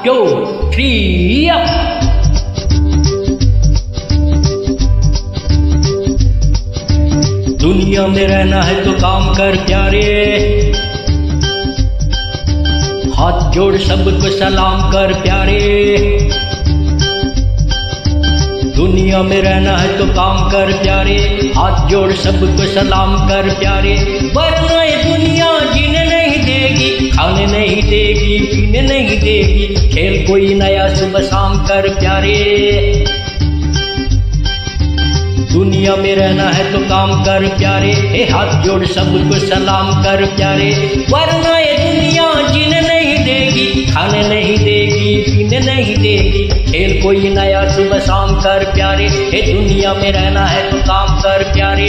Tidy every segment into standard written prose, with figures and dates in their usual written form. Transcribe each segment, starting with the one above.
2 3 up. दुनिया में रहना है तो काम कर प्यारे, हाथ जोड़ सबको सलाम कर प्यारे। दुनिया में रहना है तो काम कर प्यारे, हाथ जोड़ सबको सलाम कर प्यारे। वरना ये दुनिया जीने नहीं देगी, खाने नहीं देगी, पीने नहीं देगी। खेल कोई नया सुबह शाम कर प्यारे। दुनिया में रहना है तो काम कर प्यारे, हाथ जोड़ सबको सलाम कर प्यारे। वरना ये दुनिया जीने नहीं देगी, खाने नहीं देगी, पीने नहीं देगी। खेल कोई नया सुबह शाम कर प्यारे। दुनिया में रहना है तो काम कर प्यारे।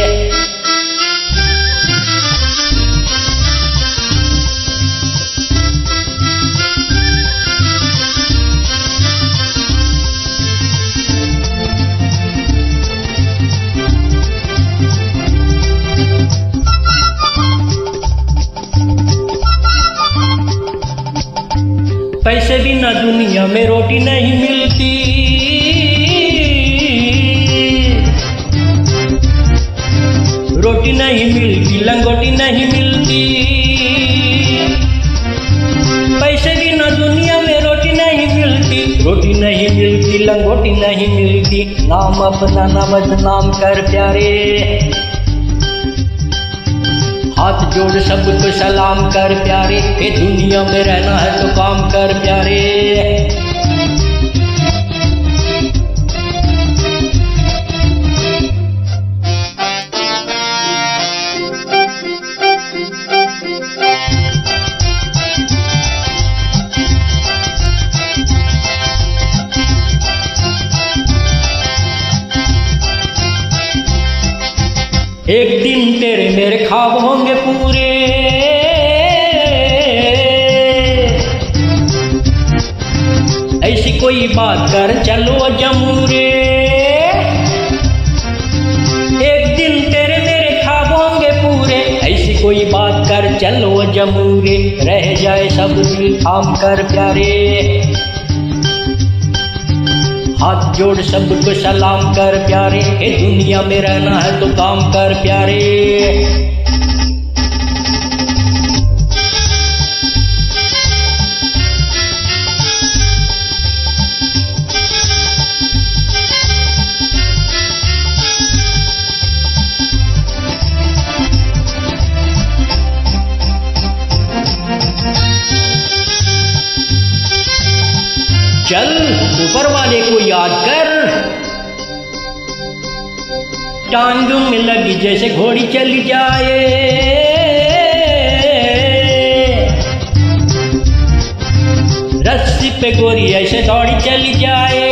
पैसे बिना दुनिया में रोटी नहीं मिलती, रोटी नहीं मिलती, लंगोटी नहीं मिलती। पैसे बिना दुनिया में रोटी नहीं मिलती, रोटी नहीं मिलती, लंगोटी नहीं मिलती। नाम अपना ना बदनाम कर प्यारे, हाथ जोड़ सबको सलाम कर प्यारे। दुनिया में रहना है तो काम कर प्यारे। एक दिन तेरे मेरे ख्वाब होंगे पूरे, ऐसी कोई बात कर चलो जमूरे। एक दिन तेरे मेरे ख्वाब होंगे पूरे, ऐसी कोई बात कर चलो जमूरे। रह जाए सब दिल थाम कर प्यारे, हाथ जोड़ सबको सलाम कर प्यारे। दुनिया में रहना है तो काम कर प्यारे। चल ऊपर वाले को याद कर, टांग में लगी जैसे घोड़ी चली जाए। रस्सी पे गोरी ऐसे दौड़ी चली जाए।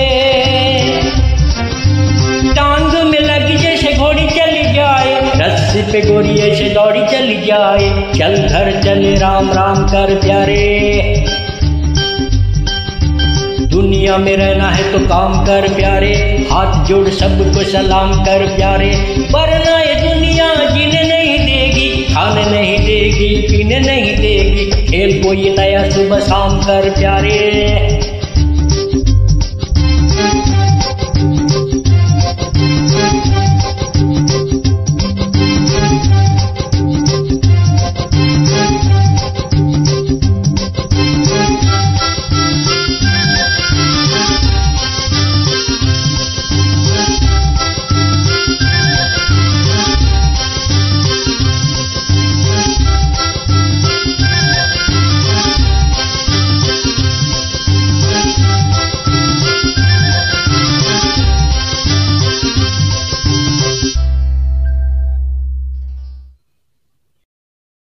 टांग में लगी जैसे घोड़ी चली जाए, रस्सी पे गोरी ऐसे दौड़ी चली जाए। चल घर चले राम राम कर प्यारे। दुनिया में रहना है तो काम कर प्यारे, हाथ जोड़ सबको सलाम कर प्यारे। वरना ये दुनिया जीने नहीं देगी, खाने नहीं देगी, पीने नहीं देगी। खेल कोई नया सुबह शाम कर प्यारे।